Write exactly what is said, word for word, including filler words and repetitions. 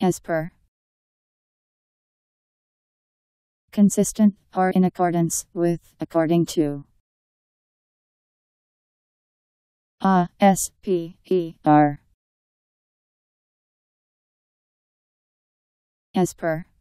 As per. Consistent, or in accordance with, according to. A S P E R. As per.